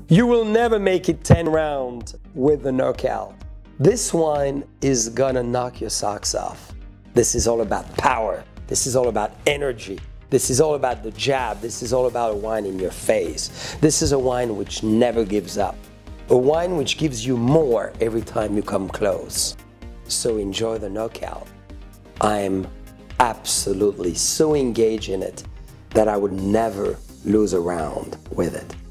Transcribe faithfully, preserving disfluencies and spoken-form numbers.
You will never make it ten rounds with the knockout. This wine is gonna knock your socks off. This is all about power. This is all about energy. This is all about the jab. This is all about a wine in your face. This is a wine which never gives up. A wine which gives you more every time you come close. So enjoy the knockout. I'm absolutely so engaged in it that I would never lose a round with it.